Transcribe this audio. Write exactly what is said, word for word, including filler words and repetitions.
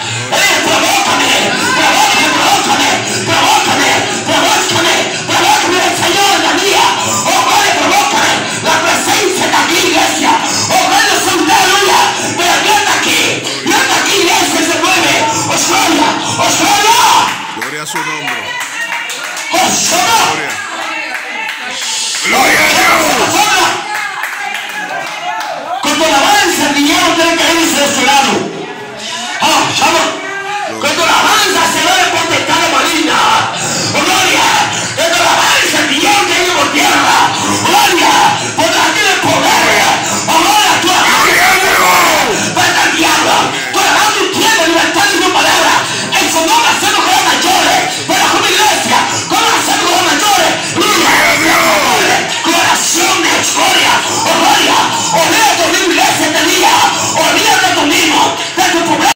Eh, provócame, provócame, provócame, provócame, provócame, provócame el Señor en la mía. Oh, Padre, provócame la presencia de aquí, iglesia. Oh, Padre, Santa, aleluya. Pero viene aquí, viene aquí, iglesia, se mueve. Os gloria, os gloria. Gloria a su nombre. Os gloria. Gloria a Dios. Cuando la alabanza, el dinero tiene que irse de su lado.